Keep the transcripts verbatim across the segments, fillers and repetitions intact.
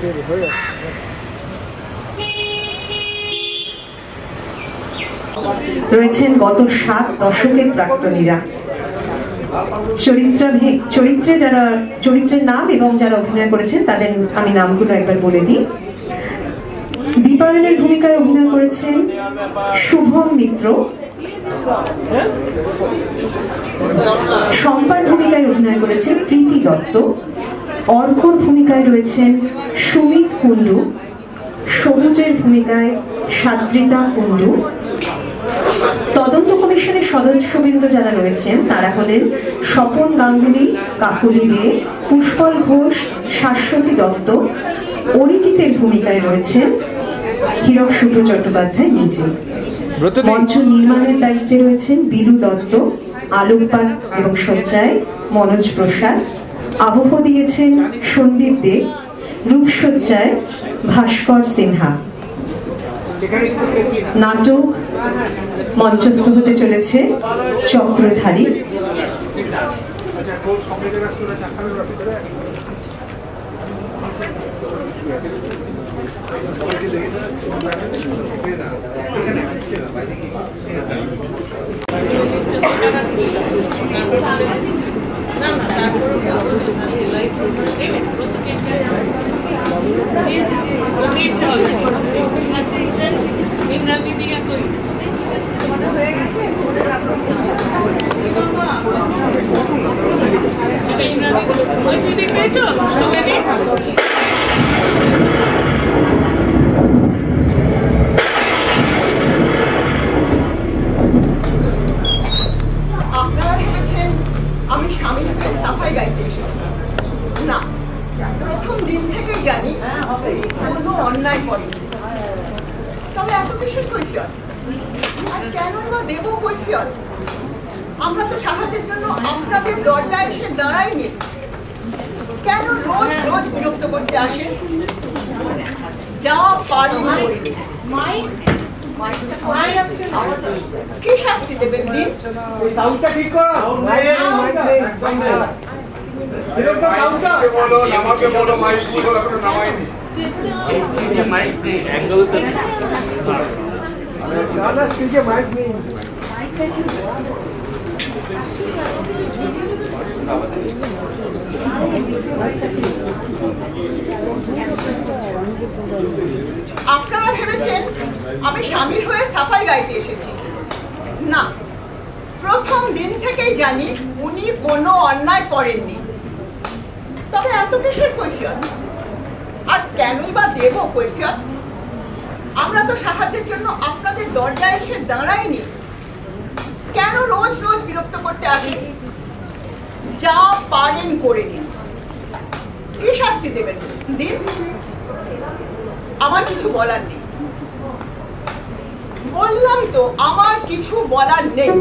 রয়েছেন গত সাত দশকের প্রাক্তনীরা। চরিত্র চরিত্রে যারা চরিত্রের নাম এবং যারা অভিনয় করেছেন তাদের আমি নামগুলো একবার বলে দিই। দীপায়নের ভূমিকায় অভিনয় করেছেন শুভম মিত্র, শম্পার ভূমিকায় অভিনয় করেছেন প্রীতি দত্ত, অর্কর ভূমিকায় রয়েছেন সুমিত কুণ্ডু, সবুজের ভূমিকায় সাদ্রিতা কুণ্ডু। তদন্ত কমিশনের সদস্যবৃন্দ যারা রয়েছেন তারা হলেন স্বপন গাঙ্গুলি, কাকুলি দে, পুষ্পল ঘোষ, শাশ্বতী দত্ত। অরিজিতের ভূমিকায় রয়েছেন হীরক শুভ্র চট্টোপাধ্যায় নিজে। মঞ্চ নির্মাণের দায়িত্বে রয়েছেন বিলু দত্ত, আলোকপাত এবং সজ্জায় মনোজ প্রসাদ। আবহ দিয়েছেন সন্দীপ দে, রূপসজ্জায় ভাস্কর সিনহা। নাটক মঞ্চস্থ হতে চলেছে চক্রধারী। আপনারা ভেবেছেন আমি স্বামীর হয়ে সাফাই গাইতে এসেছি। না, প্রথম দিন থেকেই জানি কোনো অন্যায় করেনি। তবে এত কিসের কৈফিয়ত, আর কেনই বা দেব কৈফিয়ত? আমরা তো সাহায্যের জন্য আপনাদের দরজায় এসে দাঁড়াইনি। কেন রোজ রোজ বিরক্ত করতে আসেন? যা পারি করে কি শাস্তি দেবেন দিন? আপনারা ভেবেছেন আমি স্বামীর হয়ে সাফাই গাইতে এসেছি। না, প্রথম দিন থেকেই জানি উনি কোনো অন্যায় করেননি। তবে এত কিসের কৈফিয়ত, আর কেনই বা দেব কৈফিয়ত? আমরা তো সাহায্যের জন্য আপনাদের দরজায় এসে দাঁড়াইনি। কেন রোজ রোজ বিরক্ত করতে আসেন? যা পারেন করে নিন। কি শাস্তি দেবেন দিন? আমার কিছু বলার নেই। বললাম তো আমার কিছু বলার নেই।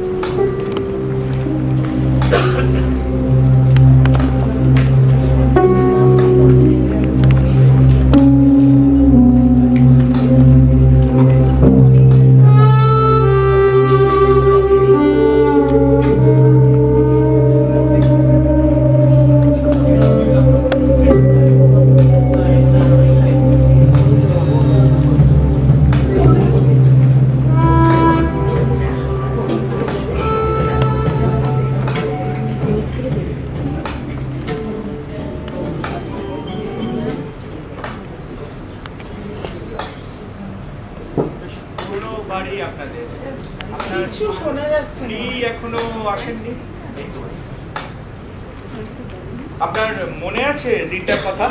আপনার মনে আছে দিনটার কথা?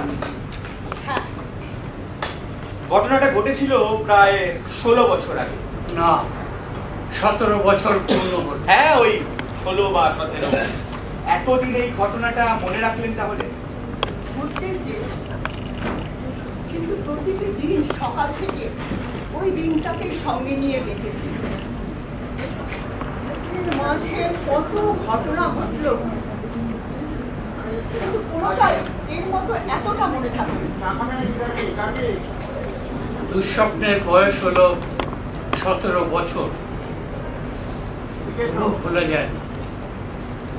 ঘটনাটা ঘটেছিল প্রায় ষোলো বছর আগে। না, সতেরো বছর পূর্ণ হল। হ্যাঁ, ওই ষোলো বা সতেরো। এতদিন এই ঘটনাটা মনে রাখলেন তাহলে? ভুলতে চেয়েছি, কিন্তু প্রতিটি দিন সকাল থেকে ওই দিনটাকে সঙ্গে নিয়ে বেঁচেছি। মাঝে কত ঘটনা ঘটল, কিন্তু কোনোটাই এর মতো এতটা মনে থাকবে। দুঃস্বপ্নের বয়স হলো সতেরো বছর, ভুলে যায়।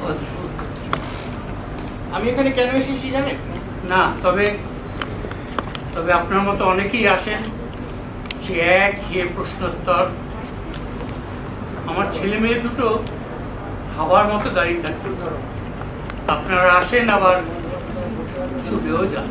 আমি এখানে কেন এসেছি জানেন? না, তবে তবে আপনার মতো অনেকেই আসেন সে এক ঘিয়ে প্রশ্নোত্তর। আমার ছেলে মেয়ে দুটো হাওয়ার মতো দাঁড়িয়ে থাকে। আপনারা আসেন আবার চলেও যান।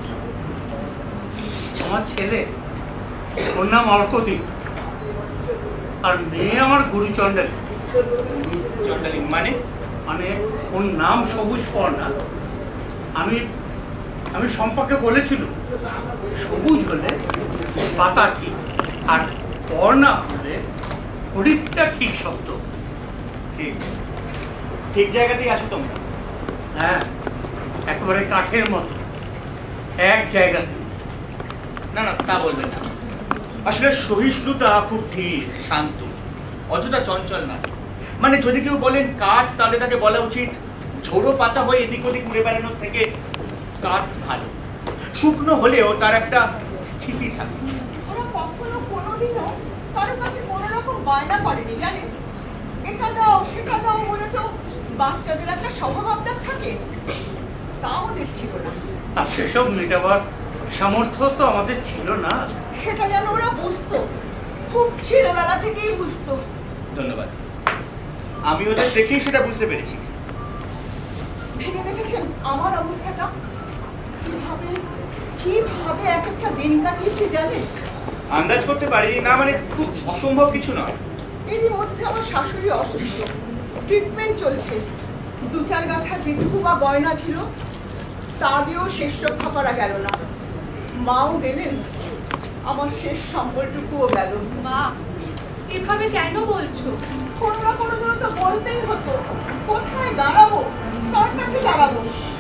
আমার ছেলে, ওর নাম অল্পদীপ, আর মেয়ে আমার গুরুচণ্ডালী। চন্ডালী মানে? মানে ওর নাম সবুজ পর্ণা। আমি আমি সম্পর্কে বলেছিল সবুজ হলে পাতা ঠিক, আর পর্ণা হলে হরিফটা ঠিক শব্দ। ঠিক ঠিক জায়গাতেই আসো তোমরা। হ্যাঁ, একেবারে কাঠের মতো এক জায়গাতে। না না, তা বলবেন না। আসলে সহিষ্ণুতা খুব ধীর, শান্ত, অযথা চঞ্চল না। মানে যদি কেউ বলেন কাঠ, তাহলে তাকে বলা উচিত ঝোড়ো পাতা হয়ে এদিক ওদিক উড়ে বেড়ানোর থেকে কাঠ ভালো। শুকনো হলেও তার একটা স্থিতি থাকে। ওরা কখনো কোনোদিনও কারো কাছে কোনো রকম বায়না করেনি, জানেন? এটা দাও সেটা দাও বলে তো বাচ্চাদের একটা স্বভাবদার থাকে, তা ওদের ছিল না। আর সেসব মেটাবার সামর্থ্য তো আমাদের ছিল না। সেটা যেন ওরা বুঝতো, খুব ছেলেবেলা থেকেই বুঝতো। ধন্যবাদ, আমি ওদের দেখেই সেটা বুঝতে পেরেছি। ভেবে দেখেছেন আমার অবস্থাটা? কিভাবে কিভাবে এক একটা দিন কাটিয়েছি জানেন? আন্দাজ করতে পারি না, মানে খুব অসম্ভব কিছু নয়। এরই মধ্যে আমার শাশুড়ি অসুস্থ, ট্রিটমেন্ট চলছে। দু চার গাছা যেটুকু বা গয়না ছিল তা দিয়েও শেষ রক্ষা করা গেল না। মাও গেলেন, আমার শেষ সম্বলটুকুও গেল। মা, এভাবে কেন বলছো? কোনো না কোনো দিন তো বলতেই হতো। কোথায় দাঁড়াবো, কার কাছে দাঁড়াবো?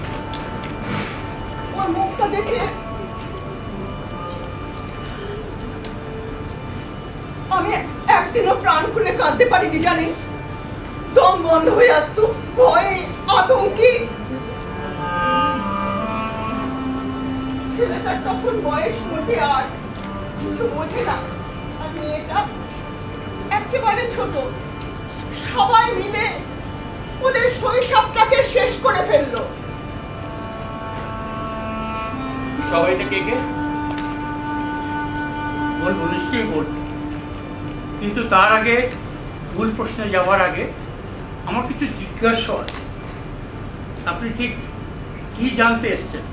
ওর মুখটা দেখে আমি একদিনও প্রাণ খুলে কাঁদতে পারিনি, জানেন? দম বন্ধ হয়ে আসতো, ভয়ে আতঙ্কে। ছেলেটার তখন বয়স মোটে আর কিছু বোঝে না, আর মেয়েটা একেবারে ছোট। সবাই মিলে ওদের শৈশবটাকে শেষ করে ফেললো। সবাইটা কে কে? বলবো, নিশ্চয়ই বলবো, কিন্তু তার আগে মূল প্রশ্নে যাওয়ার আগে আমার কিছু জিজ্ঞাসা আছে। আপনি ঠিক কি জানতে এসছেন?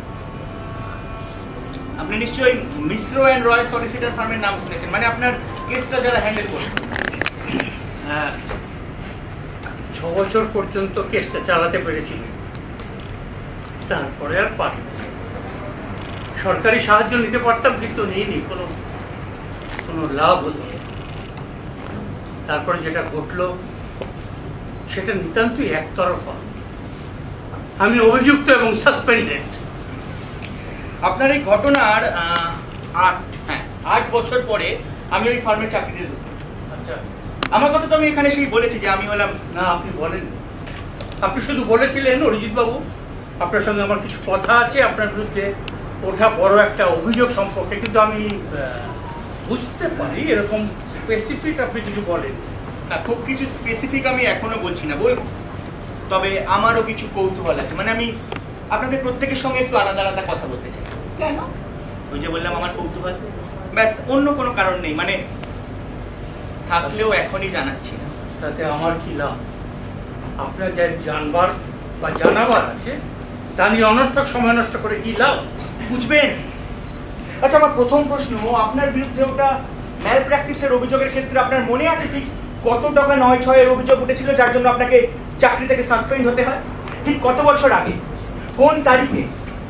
আপনি নিশ্চয়ই মিশ্র অ্যান্ড রয় সলিসিটার ফার্মের নাম শুনেছেন, মানে আপনার কেসটা যারা হ্যান্ডেল করবে। হ্যাঁ, ছ বছর পর্যন্ত কেসটা চালাতে পেরেছিলেন, তারপরে আর পারি। সরকারি সাহায্য নিতে পারতাম, কিন্তু নিইনি, কোনো কোনো লাভ হতো না। তারপরে যেটা ঘটলো সেটা নিতান্তই একতরফা। আমি অভিযুক্ত এবং সাসপেন্ডেড। আপনার এই ঘটনার আট হ্যাঁ আট বছর পরে আমি ওই ফার্মে চাকরিতে ঢুকি। আচ্ছা, আমার কথা তো আমি এখানে সেই বলেছি যে আমি হলাম। না, আপনি বলেন, আপনি শুধু বলেছিলেন অরিজিৎ বাবু আপনার সঙ্গে আমার কিছু কথা আছে আপনার বিরুদ্ধে ওঠা বড় একটা অভিযোগ সম্পর্কে, কিন্তু আমি বুঝতে পারি এরকম স্পেসিফিক আপনি কিছু বলেন না। খুব কিছু স্পেসিফিক আমি এখনো বলছি না, বলবো। তবে আমারও কিছু কৌতূহল আছে, মানে আমি আপনাদের প্রত্যেকের সঙ্গে একটু আলাদা আলাদা কথা বলতে চাই। কেন? ওই যে বললাম আমার কৌতূহল, ব্যাস, অন্য কোনো কারণ নেই। মানে থাকলেও এখনই জানাচ্ছি না। তাতে আমার কি লাভ? আপনার যা জানবার বা জানাবার আছে তা নিয়ে অনর্থক সময় নষ্ট করে কি লাভ? বুঝবেন। আচ্ছা, আমার প্রথম প্রশ্ন, আপনার বিরুদ্ধে ওটা ম্যাল প্র্যাকটিসের অভিযোগের ক্ষেত্রে আপনার মনে আছে ঠিক কত টাকা নয় ছয়ের অভিযোগ উঠেছিল যার জন্য আপনাকে চাকরি থেকে সাসপেন্ড হতে হয়? ঠিক কত বছর আগে, কোন তারিখে?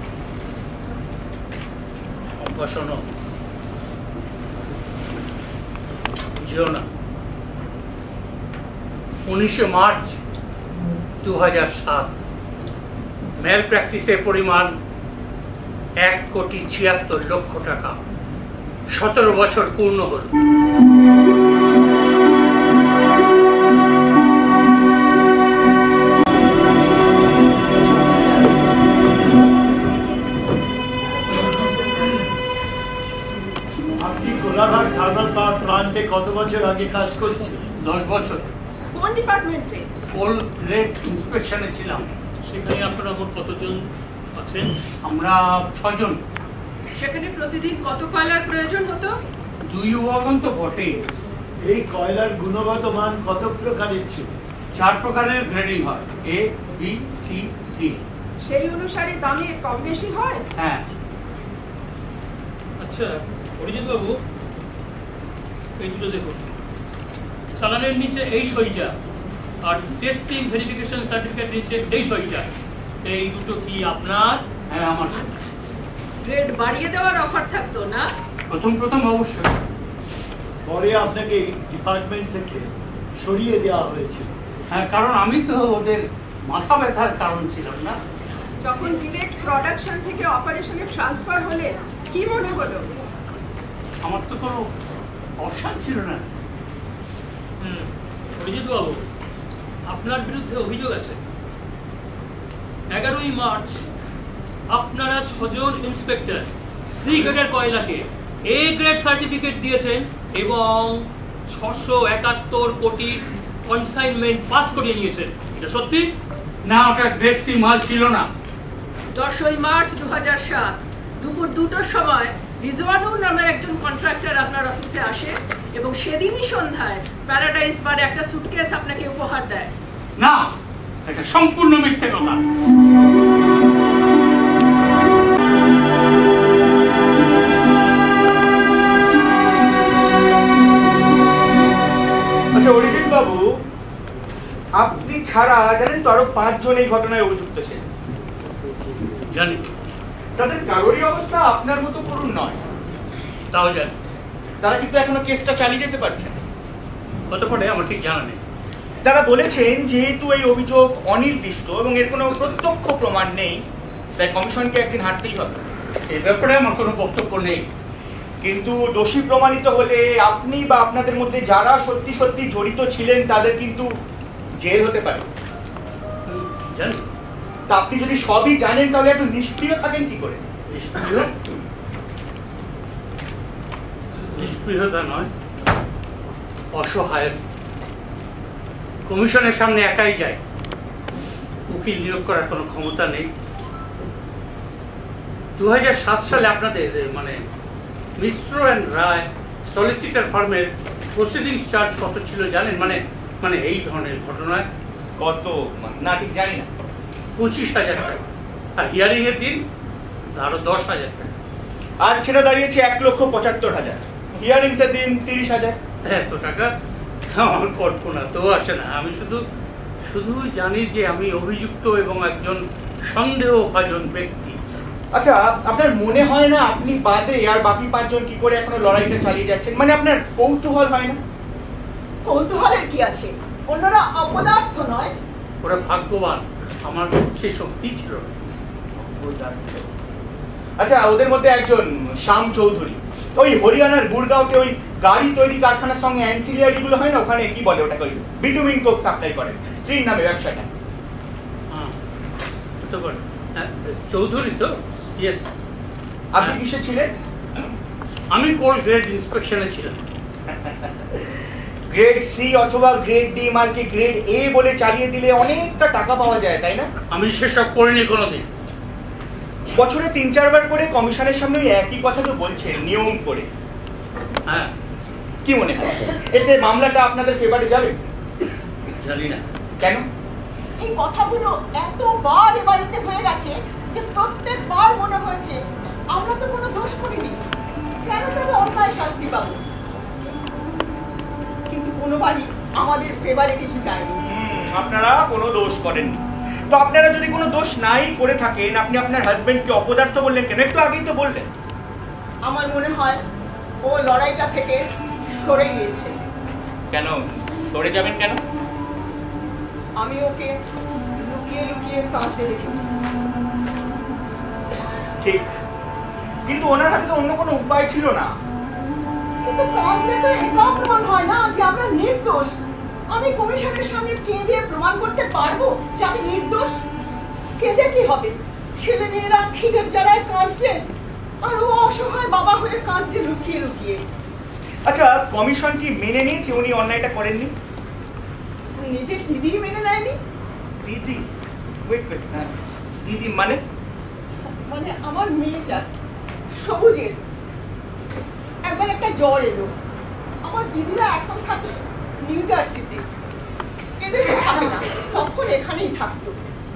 শোনো, বুঝিও না, উনিশে মার্চ দু হাজার সাত। ম্যাল প্র্যাকটিসের পরিমাণ এক কোটি ছিয়াত্তর লক্ষ টাকা। সতেরো বছর পূর্ণ হল। আপনি কোলাঘাট থার্মাল পাওয়ার প্লান্টে কত বছর আগে কাজ করছেন? দশ বছর। কোন ডিপার্টমেন্টে? কোল রেট ইন্সপেকশনে ছিলাম। সেখানে আপনারা মোট কতজন আছেন? আমরা ছজন। সেখানে প্রতিদিন কত কয়লার প্রয়োজন হতো? দুই ওয়াগন তো বটেই। এই কয়লার গুণগত মান কত প্রকারের ছিল? চার প্রকারের গ্রেডিং হয়, এ বি সি ডি। সেই অনুসারে দামে কম বেশি হয়? হ্যাঁ। আচ্ছা অরিজিৎ বাবু, এই দুটো দেখুন, চালানের নিচে এই সইটা আর টেস্টিং ভেরিফিকেশন সার্টিফিকেট নিচে এই সইটা, এই দুটো কি আপনার? হ্যাঁ আমার। গ্রেড বাড়িয়ে দেওয়ার অফার থাকতো না? প্রথম প্রথম অবশ্যই। পরে আপনাকে ডিপার্টমেন্ট থেকে সরিয়ে দেওয়া হয়েছিল। হ্যাঁ, কারণ আমি তো ওদের মাথা ব্যথার কারণ ছিলাম না। যখন ডিরেক্ট প্রোডাকশন থেকে অপারেশনে ট্রান্সফার হলে কি মনে হলো? আমার তো কোনো অপশন ছিল না। হুম অরিজিৎ বাবু, আপনার বিরুদ্ধে অভিযোগ আছে। এগারোই মার্চ আপনারা ছজন ইন্সপেক্টর সি গ্রেডের কয়লাকে এ গ্রেড সার্টিফিকেট দিয়েছেন এবং ছশো একাত্তর কোটি কনসাইনমেন্ট পাস করিয়ে নিয়েছেন। এটা সত্যি? না, ওটা গ্রেড সি মাল ছিল না। দশই মার্চ দু হাজার সাত দুপুর দুটোর সময় রিজওয়ানুর নামের একজন কন্ট্রাক্টর আপনার অফিসে আসে এবং সেদিনই সন্ধ্যায় প্যারাডাইস বারে একটা সুটকেস আপনাকে উপহার দেয়। না, এটা সম্পূর্ণ মিথ্যে কথা। আচ্ছা অরিজিৎ বাবু, আপনি ছাড়া জানেন তো আরো পাঁচজন এই ঘটনায় অভিযুক্ত ছিলেন। জানি। তাদের কারোরই অবস্থা আপনার মতো করুণ নয়। তাও জানি। তারা কিন্তু এখনো কেসটা চালিয়ে যেতে পারছেন। কত পরে আমার ঠিক জানা নেই। তারা বলেছেন যেহেতু এই অভিযোগ অনির্দিষ্ট এবং এর কোনো প্রত্যক্ষ প্রমাণ নেই, তাই কমিশনকে একদিন হাঁটতেই হবে। এই ব্যাপারে আমার কোনো বক্তব্য নেই। কিন্তু দোষী প্রমাণিত হলে আপনি বা আপনাদের মধ্যে যারা সত্যি সত্যি জড়িত ছিলেন তাদের কিন্তু জেল হতে পারে। জানি। তা আপনি যদি সবই জানেন তাহলে একটু নিষ্ক্রিয় থাকেন কি করে? নিষ্ক্রিয়? নিষ্ক্রিয়তা নয়, অসহায়। কমিশনের সামনে একাই যায়, উকিল নিয়োগ করার কোনো ক্ষমতা নেই। দু হাজার সাত সালে আপনাদের মানে মিশ্র অ্যান্ড রায় সলিসিটার ফার্মের প্রসিডিংস চার্জ কত ছিল জানেন? মানে মানে এই ধরনের ঘটনায় কত না ঠিক জানি না। পঁচিশ হাজার টাকা, আর হিয়ারিং এর দিন আরো দশ হাজার টাকা। আর সেটা দাঁড়িয়েছে এক লক্ষ পঁচাত্তর হাজার। হিয়ারিংস এর দিন তিরিশ হাজার। এত টাকা আমার কল্পনা তো আসে না। আমি শুধু শুধু জানি যে আমি অভিযুক্ত এবং একজন সন্দেহভাজন ব্যক্তি। আচ্ছা, আপনার মনে হয় না আপনি বাদে আর বাকি পাঁচজন কি করে এখনো লড়াইটা চালিয়ে যাচ্ছেন? মানে আপনার কৌতূহল হয় না? কৌতূহলের কি আছে? অন্যরা অপদার্থ নয়। ওরা ভাগ্যবান, আমার সে শক্তি ছিল না। আচ্ছা, ওদের মধ্যে একজন শ্যাম চৌধুরী, ওই হরিয়ানার গুড়গাঁওতে ওই গাড়ি তৈরি কারখানার সঙ্গে অ্যান্সিলিয়ারি গুলো হয় না, ওখানে কি বলে ওটাকে, ওই বিটুমিন কোক সাপ্লাই করেন স্ত্রীর নামে ব্যবসাটা। হ্যাঁ, হতে পারে। চৌধুরী তো? ইয়েস। আপনি কিসে ছিলেন? আমি কোল গ্রেড ইন্সপেকশনে ছিলাম। গ্রেড সি অথবা গ্রেড ডি মালকে গ্রেড এ বলে চালিয়ে দিলে অনেকটা টাকা পাওয়া যায়, তাই না? আমি সেসব করিনি কোনোদিন। বছরে তিন চারবার করে কমিশনের সামনে ওই একই কথা তো বলছেন নিয়ম করে। হ্যাঁ। কি মনে হয় এতে মামলাটা আপনাদের ফেভারে যাবে? জানি না। কেন? এই কথাগুলো এতবার এ বাড়িতে হয়ে গেছে যে প্রত্যেকবার মনে হয়েছে আমরা তো কোনো দোষ করিনি, কেন তবে অন্যায় শাস্তি পাবো? কিন্তু কোনোবারই আমাদের ফেভারে কিছু যায়নি। আপনারা কোনো দোষ করেননি। তো আপনারা যদি কোনো দোষ নাই করে থাকেন, আপনি আপনার হাজবেন্ডকে অপদার্থ বললেন কেন? একটু আগেই তো বললেন। আমার মনে হয় ও লড়াইটা থেকে সরে গিয়েছে। কেন সরে যাবেন কেন? আমি ওকে লুকিয়ে লুকিয়ে কাঁদতে দেখেছি। ঠিক, কিন্তু ওনার হাতে তো অন্য কোনো উপায় ছিল না। কিন্তু কাঁদলে তো এটাও প্রমাণ হয় না যে আমরা নির্দোষ। আমি কমিশনের সামনে কেঁদে প্রমাণ করতে পারবো যে আমি নির্দোষ? কেঁদে কি হবে? ছেলে মেয়েরা খিদের জ্বালায় কাঁদছে আর ও অসহায় বাবা হয়ে কাঁদছে লুকিয়ে লুকিয়ে। আচ্ছা, কমিশন কি মেনে নিয়েছে উনি অন্যায়টা করেননি? নিজের দিদি মেনে নেয়নি? দিদি? ওয়েট ওয়েট, দিদি মানে? মানে আমার মেয়েটা সবুজের একবার একটা জ্বর এলো। আমার দিদিরা এখন থাকে নিউ জার্সিতে, এদেশে থাকে না, তখন এখানেই থাকতো।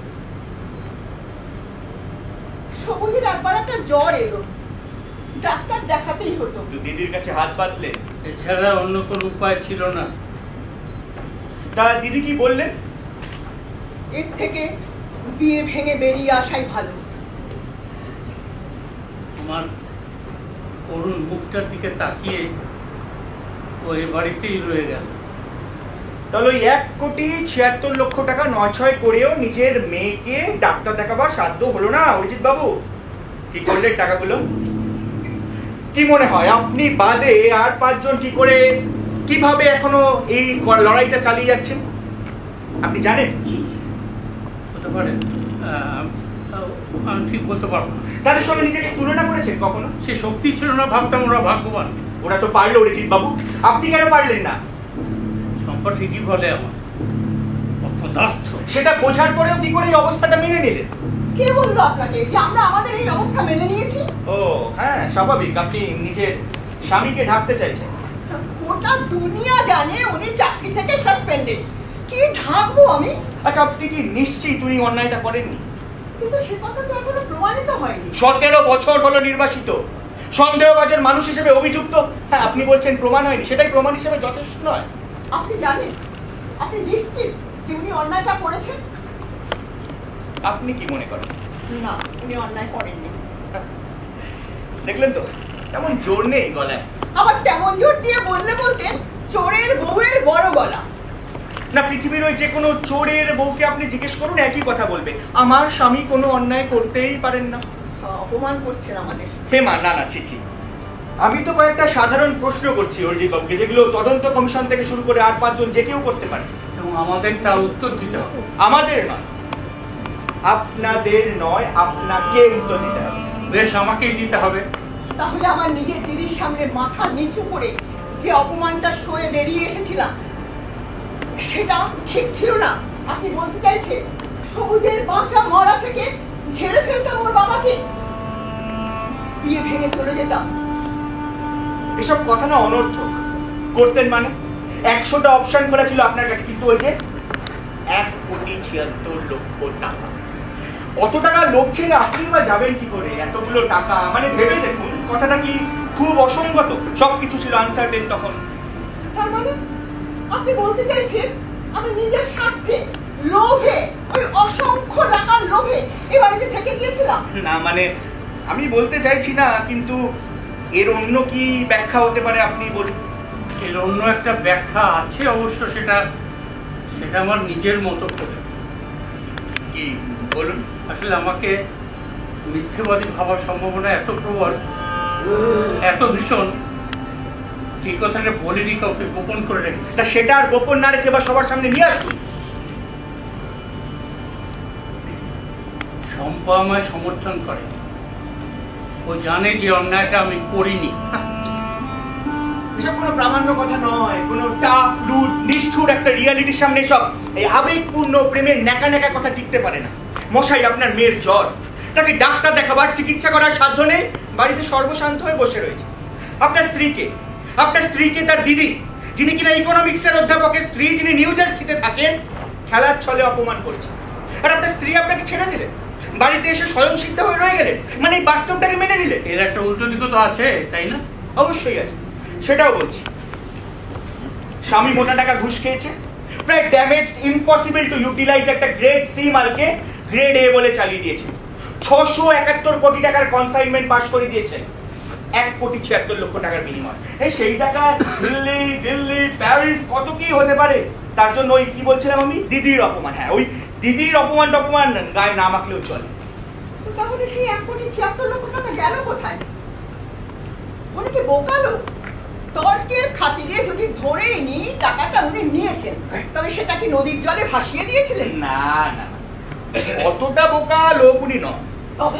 সবুজের একবার একটা জ্বর এলো, ডাক্তার দেখাতেই হতো। দিদির কাছে হাত পাতলে? এছাড়া অন্য কোনো উপায় ছিল না। তা দিদি কি বললেন? এর থেকে বিয়ে ভেঙে বেরিয়ে আসাই ভালো। আমার করুণ মুখটার দিকে তাকিয়ে ও এ বাড়িতেই রয়ে গেল। তাহলে ওই এক কোটি ছিয়াত্তর লক্ষ টাকা নয় ছয় করেও নিজের মেয়েকে ডাক্তার দেখাবার সাধ্য হলো না অরিজিৎ বাবু। কি করলেন টাকাগুলো? কি মনে হয় আপনি বাদে আর পাঁচজন কি করে কিভাবে এখনো এই লড়াইটা চালিয়ে যাচ্ছেন আপনি জানেন? হতে পারে, আমি ঠিক বলতে পারবো না। তাদের সঙ্গে নিজেকে তুলনা করেছেন কখনো? সে শক্তি ছিল না, ভাবতাম ওরা ভাগ্যবান। ওরা তো পারলো অরিজিৎ বাবু, আপনি কেন পারলেন না? সম্পদ ঠিকই বলে আমার অপদার্থ। সেটা বোঝার পরেও কি করে এই অবস্থাটা মেনে নিলেন? কে বললো আপনাকে যে আমরা আমাদের এই অবস্থা মেনে নিয়েছি? ও হ্যাঁ, স্বাভাবিক, আপনি নিজের স্বামীকে ঢাকতে চাইছেন। গোটা দুনিয়া জানে উনি চাকরি থেকে সাসপেন্ডেড, কি ঢাকবো আমি? আচ্ছা, আপনি কি নিশ্চিত উনি অন্যায়টা করেননি? কিন্তু সে কথা তো এখনো প্রমাণিত হয়নি। সতেরো বছর হলো নির্বাসিত, সন্দেহভাজন মানুষ হিসেবে অভিযুক্ত। হ্যাঁ, আপনি বলছেন প্রমাণ হয়নি, সেটাই প্রমাণ হিসেবে যথেষ্ট নয়? আপনি জানেন, আপনি নিশ্চিত যে উনি অন্যায়টা করেছেন? আপনি কি মনে করেন? না, উনি অন্যায় করেননি। দেখলেন তো, তেমন জোর নেই গলায়। আবার তেমন জোর দিয়ে বললে বলতেন চোরের বউয়ের বড় গলা। না, পৃথিবীর ওই যে কোনো চোরের বউকে আপনি জিজ্ঞেস করুন, একই কথা বলবে, আমার স্বামী কোনো অন্যায় করতেই পারেন না। অপমান করছেন আমাদের। হেমা, না না, ছি। আমি তো কয়েকটা সাধারণ প্রশ্ন করছি অরিজিৎ বাবুকে, যেগুলো তদন্ত কমিশন থেকে শুরু করে আর পাঁচজন যে কেউ করতে পারে, এবং আমাদের তার উত্তর দিতে হবে। আমাদের নয়, আপনাদের নয়, আপনাকে উত্তর দিতে হবে। বেশ, আমাকেই দিতে হবে। তাহলে আমার নিজের দিদির সামনে মাথা নিচু করে যে অপমানটা সয়ে বেরিয়ে এসেছিলাম, সেটা ঠিক ছিল না? আপনি বলতে চাইছেন সবুজের বাঁচা মরা থেকে ঝেড়ে ফেলতাম ওর বাবাকে, বিয়ে ভেঙে চলে যেতাম? এসব কথা না অনর্থক। করতেন মানে? একশোটা অপশন খোলা ছিল আপনার কাছে, কিন্তু ওই যে এক কোটি ছিয়াত্তর লক্ষ টাকা, অত টাকা লোক ছেড়ে আপনি বা যাবেন কি করে এতগুলো টাকা? মানে ভেবে দেখুন, কথাটা কি খুব অসঙ্গত? সবকিছু ছিল আনসার্টেন তখন। তার মানে আপনি বলতে চাইছেন আমি নিজের স্বার্থে, লোভে, ওই অসংখ্য টাকার লোভে এই বাড়িতে থেকে গিয়েছিলাম? না মানে আমি বলতে চাইছি না, কিন্তু এর অন্য কি ব্যাখ্যা হতে পারে আপনি বলুন? এর অন্য একটা ব্যাখ্যা আছে অবশ্য, সেটা সেটা আমার নিজের মতো করে। কি বলুন? আসলে আমাকে মিথ্যেবাদী ভাবার সম্ভাবনা এত প্রবল, এত ভীষণ, যে কথাটা বলিনি, কাউকে গোপন করে রেখেছি। তা সেটা আর গোপন না রেখে বা সবার সামনে নিয়ে আসুন। শম্পা আমায় সমর্থন করে, ও জানে যে অন্যায়টা আমি করিনি। এসব কোনো প্রামাণ্য কথা নয়, কোনো টাফ লুট নিষ্ঠুর একটা রিয়ালিটির সামনে সব এই আবেগপূর্ণ প্রেমের ন্যাকা ন্যাকা কথা টিকতে পারে না। মশাই, আপনার মেয়ের জ্বর, তাকে ডাক্তার দেখাবার, চিকিৎসা করার সাধ্য নেই, বাড়িতে সর্বশান্ত হয়ে বসে রয়েছে। আপনার স্ত্রীকে আপনার স্ত্রীকে তার দিদি, যিনি কিনা ইকোনমিক্সের অধ্যাপকের স্ত্রী, যিনি নিউ জার্সিতে থাকেন, খেলার ছলে অপমান করছে। আর আপনার স্ত্রী আপনাকে ছেড়ে দিলেন, বাড়িতে এসে স্বয়ং সিদ্ধ হয়ে রয়ে গেলেন, মানে এই বাস্তবটাকে মেনে নিলেন। এর একটা উল্টো দিকও তো আছে, তাই না? অবশ্যই আছে, সেটাও বলছি। স্বামী মোটা টাকা ঘুষ খেয়েছে, প্রায় ড্যামেজ, ইম্পসিবল টু ইউটিলাইজ একটা গ্রেড সি মালকে গ্রেড এ বলে চালিয়ে দিয়েছে। ছশো একাত্তর কোটি টাকার কনসাইনমেন্ট পাস করে দিয়েছেন এক কোটি ছিয়াত্তর লক্ষ টাকার বিনিময়। এই সেই টাকা দিল্লি দিল্লি প্যারিস কত কি হতে পারে। তার জন্য ওই কি বলছিলাম আমি, দিদির অপমান। হ্যাঁ, ওই দিদির অপমান টপমান গায়ে না মাখলেও চলে। তাহলে সেই এক কোটি ছিয়াত্তর লক্ষ টাকা গেল কোথায়? উনি কি বোকালো? তর্কের খাতিরে যদি ধরেই নি টাকাটা উনি নিয়েছেন, তবে সেটা কি নদীর জলে ভাসিয়ে দিয়েছিলেন? না না, অতটা বোকা লোক উনি নন। তবে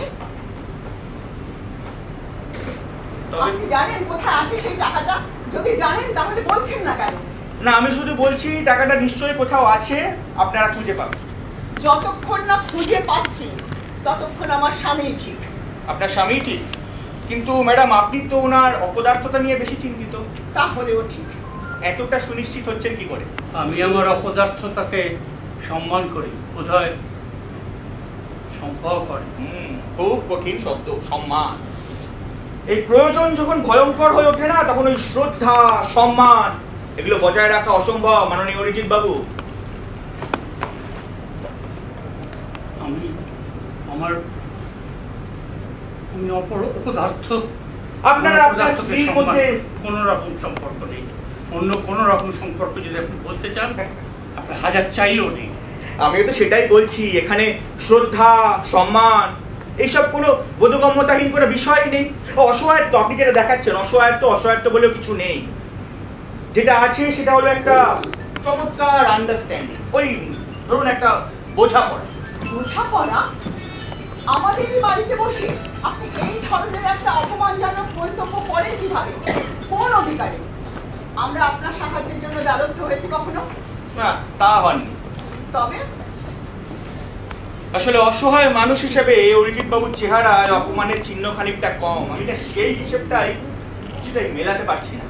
আপনি জানেন কোথায় আছে সেই টাকাটা? যদি জানেন তাহলে বলছেন না কেন? না, আমি শুধু বলছি টাকাটা নিশ্চয়ই কোথাও আছে, আপনারা খুঁজে পাবেন। যতক্ষণ না খুঁজে পাচ্ছি ততক্ষণ আমার স্বামী ঠিক। আপনার স্বামী ঠিক? কিন্তু ম্যাডাম আপনি তো ওনার অপদার্থতা নিয়ে বেশি চিন্তিত। তাহলেও ঠিক। এতটা সুনিশ্চিত হচ্ছেন কি করে? আমি আমার অপদার্থতাকে সম্মান করি, বোধহয় সম্ভব করে। হুম, খুব কঠিন শব্দ, সম্মান। এই প্রয়োজন যখন ভয়ঙ্কর হয়ে ওঠে না, তখন ওই শ্রদ্ধা, সম্মান এগুলো বজায় রাখা অসম্ভব মাননীয় অরিজিৎ বাবু। আমি আমার আমি অপর অপদার্থ আপনারা আপনার স্ত্রীর মধ্যে কোনো রকম সম্পর্ক নেই। অন্য কোনো রকম সম্পর্ক যদি আপনি বলতে চান, আপনার হাজার চাইলেও নেই। আমিও তো সেটাই বলছি, এখানে শ্রদ্ধা, সম্মান এইসব কোনো বোধগম্যতাহীন কোনো বিষয় নেই। অসহায়ত্ব, আপনি যেটা দেখাচ্ছেন অসহায়ত্ব, অসহায়ত্ব বলেও কিছু নেই। যেটা আছে সেটা হলো একটা চমৎকার আন্ডারস্ট্যান্ডিং, ওই ধরুন একটা বোঝাপড়া। বোঝাপড়া? আমাদেরই বাড়িতে বসে আপনি এই ধরনের একটা অপমানজনক মন্তব্য করেন কিভাবে? কোন অধিকারে? আমরা আপনার সাহায্যের জন্য দ্বারস্থ হয়েছি কখনো? না, তা হয়নি। তবে আসলে অসহায় মানুষ হিসেবে অরিজিৎ বাবুর চেহারায় অপমানের চিহ্ন খানিকটা কম। আমি না সেই হিসেবটাই কিছুটাই মেলাতে পারছি না।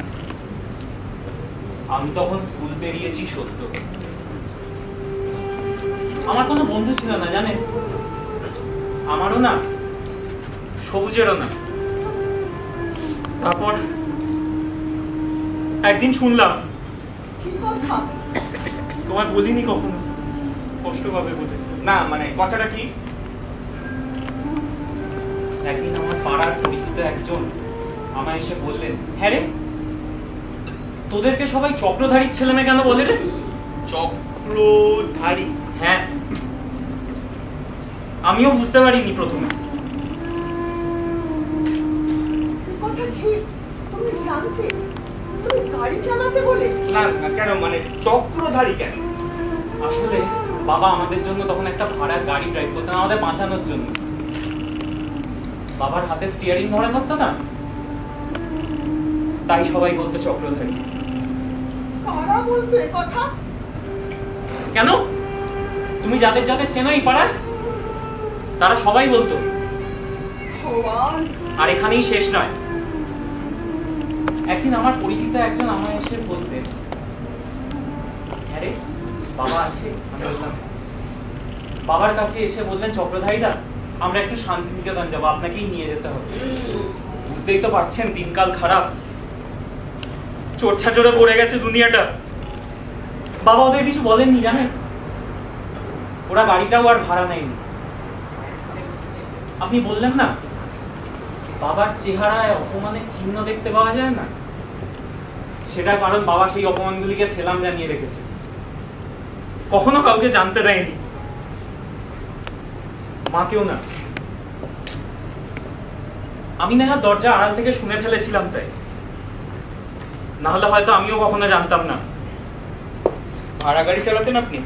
আমি তখন স্কুল পেরিয়েছি সত্য। আমার কোনো বন্ধু ছিল না জানেন, আমারও না, সবুজেরও না। তারপর একদিন শুনলাম, কি কথা? তোমায় বলিনি কখনো, কষ্ট পাবে বলে। না মানে কথাটা কি? একদিন আমার পাড়ার পরিচিত একজন আমায় এসে বললেন, হ্যাঁ রে, তোদেরকে সবাই চক্রধারীর ছেলে মেয়ে কেন বলে রে? চক্রধারী? হ্যাঁ, আমিও বুঝতে পারিনি প্রথমে। কথা ঠিক, তুমি জানতে? তুমি গাড়ি চালাতে বলে? না না, কেন মানে চক্রধারী কেন? আসলে বাবা আমাদের জন্য তখন একটা ভাড়া গাড়ি ড্রাইভ করতেন, আমাদের বাঁচানোর জন্য। বাবার হাতে স্টিয়ারিং ধরা থাকতো না, তাই সবাই বলতো চক্রধারী। কারা বলতো এ কথা? কেন, তুমি যাদের যাদের চেনো এই পাড়ার, তারা সবাই বলতো। ভগবান! আর এখানেই শেষ নয়, একদিন আমার পরিচিত একজন আমায় এসে বলতেন, হ্যাঁ রে, বাবা আছে? আমি বললাম। বাবার কাছে এসে বললেন, চক্রধারীদা, আমরা একটু শান্তিনিকেতন যাবো, আপনাকেই নিয়ে যেতে হবে। বুঝতেই তো পারছেন দিনকাল খারাপ, চোরছাচরে পড়ে গেছে দুনিয়াটা। বাবা ওদের কিছু বলেননি জানেন, ওরা গাড়িটাও আর ভাড়া নেয়নি। আপনি বললেন না বাবার চেহারায় অপমানের চিহ্ন দেখতে পাওয়া যায় না, সেটা কারণ বাবা সেই অপমানগুলিকে সেলাম জানিয়ে রেখেছে, কখনো কাউকে জানতে দেয়নি, মাকেও না। আমি না হয় দরজা আড়াল থেকে শুনে ফেলেছিলাম, তাই না হলে হয়তো আমিও কখনো জানতাম না। ভাড়া গাড়ি চালাতেন আপনি?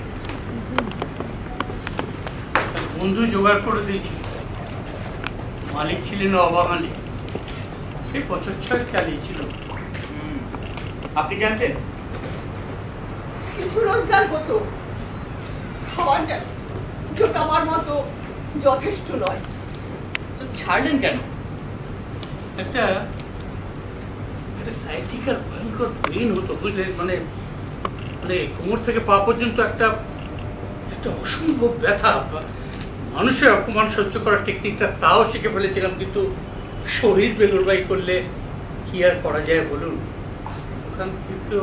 বন্ধু জোগাড় করে দিয়েছি, মালিক ছিলেন অবাঙালি, এই বছর ছয় চালিয়েছিল। আপনি জানতেন? কিছু রোজগার হতো, খাওয়ার যায়, আমার মতো যথেষ্ট নয়। তো ছাড়লেন কেন? একটা একটা সাইটিক্যাল ভয়ঙ্কর পেইন হতো, বুঝলেন, মানে মানে কোমর থেকে পা পর্যন্ত একটা একটা অসম্ভব ব্যথা। মানুষের অপমান সহ্য করার টেকনিকটা তাও শিখে ফেলেছিলাম, কিন্তু শরীর বেদরবাই করলে কি আর করা যায় বলুন। ওখান থেকেও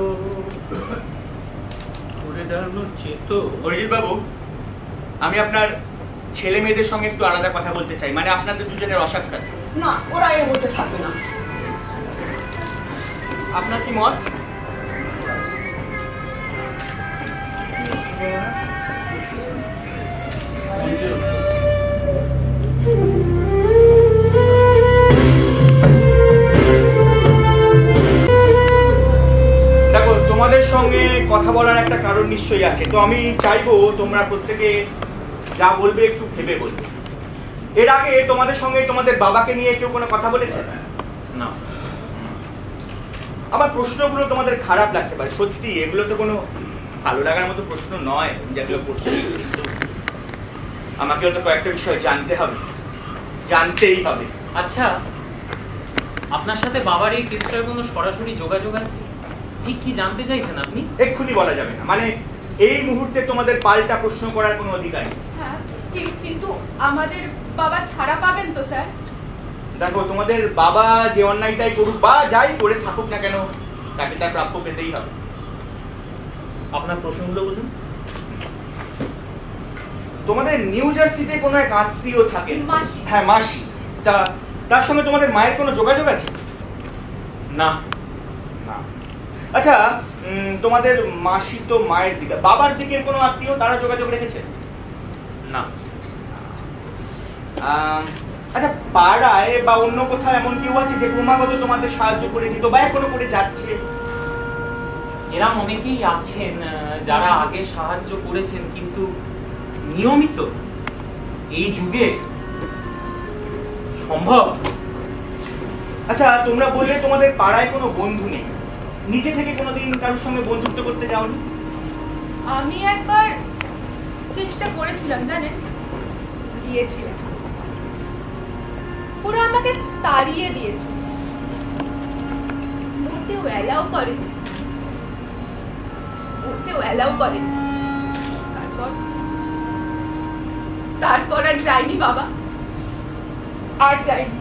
ঘুরে দাঁড়ানোর চেতো। অরিজিৎ বাবু, আমি আপনার ছেলে মেয়েদের সঙ্গে একটু আলাদা কথা বলতে চাই, মানে আপনাদের দুজনের অসাক্ষাৎ। না, ওরা এর মধ্যে থাকবে না। আপনার কি মত? দেখো, তোমাদের সঙ্গে কথা বলার একটা কারণ নিশ্চয়ই আছে, তো আমি চাইবো তোমরা প্রত্যেকে যা বলবে একটু ভেবে বলবে। এর আগে তোমাদের সঙ্গে তোমাদের বাবাকে নিয়ে কেউ কোনো কথা বলেছে? না। আমার প্রশ্নগুলো তোমাদের খারাপ লাগতে পারে, সত্যি এগুলো তো কোনো ভালো লাগার মতো প্রশ্ন নয় যেগুলো করছি, কিন্তু আমাকেও তো কয়েকটা বিষয় জানতে হবে, জানতেই হবে। আচ্ছা, আপনার সাথে বাবার এই কেসটার কোনো সরাসরি যোগাযোগ আছে? ঠিক কি জানতে চাইছেন আপনি? এক্ষুনি বলা যাবে না, মানে এই মুহূর্তে তোমাদের পাল্টা প্রশ্ন করার কোনো অধিকার নেই। হ্যাঁ, কিন্তু আমাদের বাবা ছাড়া পাবেন তো স্যার? দেখো, তোমাদের বাবা যে অন্যায়টাই করুক বা যাই করে থাকুক না কেন, তাকে তার প্রাপ্য পেতেই হবে। আপনার প্রশ্নগুলো বলুন। তোমাদের নিউ জার্সিতে কোনো এক আত্মীয় থাকে, মাসি। হ্যাঁ মাসি, তা তার সঙ্গে তোমাদের মায়ের কোনো যোগাযোগ আছে? না। না। আচ্ছা, তোমাদের মাসি তো মায়ের দিকে, বাবার দিকের কোনো আত্মীয় তারা যোগাযোগ রেখেছে? না। আচ্ছা, পাড়ায় বা অন্য কোথাও এমন কেউ আছে যে ক্রমাগত তোমাদের সাহায্য করে যেত বা এখনো করে যাচ্ছে? এরা অনেকেই আছেন যারা আগে সাহায্য করেছেন, কিন্তু নিয়মিত এই যুগে সম্ভব। আচ্ছা, তোমরা বললে তোমাদের পাড়ায় কোনো বন্ধু নেই, নিজে থেকে কোনোদিন কারোর সঙ্গে বন্ধুত্ব করতে যাওনি? আমি একবার চেষ্টা করেছিলাম, জানেন, গিয়েছিলাম, ওরা আমাকে তাড়িয়ে দিয়েছে, মোটেও অ্যালাউ করেনি, মোটেও অ্যালাউ করেনি। তারপর তারপর আর যাইনি বাবা, আর যাইনি।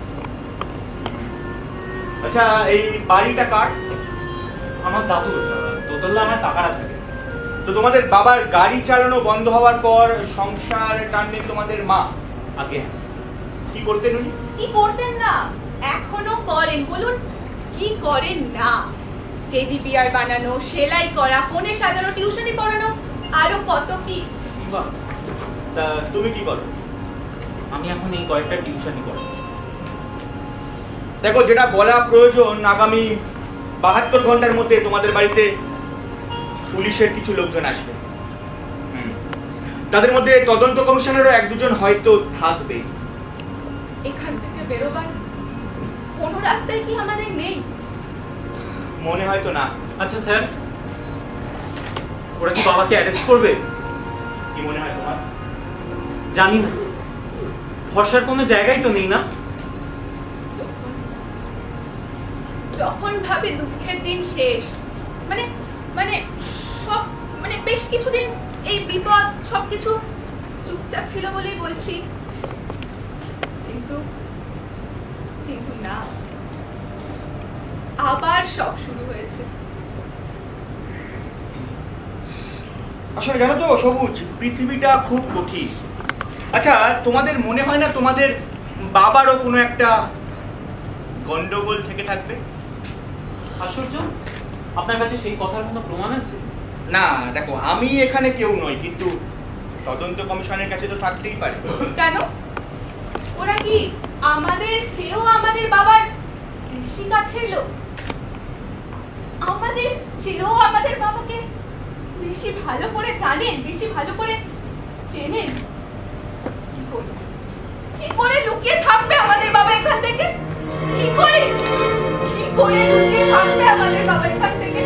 আচ্ছা, এই বাড়িটা কার? আমার দাদুর। দোতলা আমার টাকাটা থাকে। তো তোমাদের বাবার গাড়ি চালানো বন্ধ হওয়ার পর সংসার টানলেন তোমাদের মা? আগে। কি করতেন উনি? কি করতেন না, এখনো করেন। বলুন কি করেন না? টেডি বিয়ার বানানো, সেলাই করা, ফোনে সাজানো, টিউশনি পড়ানো, আরো কত কি। তা তুমি কি করো? আমি এখন এই কয়েকটা টিউশনি পড়াচ্ছি। দেখো, যেটা বলা প্রয়োজন, আগামী বাহাত্তর ঘন্টার মধ্যে তোমাদের বাড়িতে পুলিশের কিছু লোকজন আসবে। তাদের মধ্যে তদন্ত কমিশনেরও এক দুজন হয়তো থাকবে। এখান থেকে বেরোবার কোনো রাস্তায় কি আমাদের নেই? মনে হয়তো না। আচ্ছা স্যার, ওরা কি বাবাকে অ্যারেস্ট করবে? কি মনে হয় তোমার? জানি না, ভরসার কোনো জায়গায় তো নেই না। যখন ভাবে দুঃখের দিন শেষ, মানে মানে সব মানে বেশ কিছুদিন এই বিপদ সবকিছু চুপচাপ ছিল বলেই বলছি, কিন্তু কিন্তু না, আবার সব শুরু হয়েছে। আসলে জানো তো সবুজ, পৃথিবীটা খুব কঠিন। আচ্ছা, তোমাদের মনে হয় না তোমাদের বাবারও কোনো একটা গন্ডগোল থেকে থাকবে? আশ্চর্য, আপনার কাছে সেই কথার কোনো প্রমাণ আছে? না, দেখো, আমি এখানে কেউ নই, কিন্তু তদন্ত কমিশনের কাছে তো থাকতেই পারে। কেন? ওরা কি আমাদের চেয়েও আমাদের বাবার বেশি কাছের লোক? আমাদের চেয়েও আমাদের বাবাকে বেশি ভালো করে জানেন, বেশি ভালো করে চেনেন? কি করে কি করে লুকিয়ে থাকবে আমাদের বাবা এখান থেকে? কি করে কি করে লুকিয়ে থাকবে আমাদের বাবা এখান থেকে?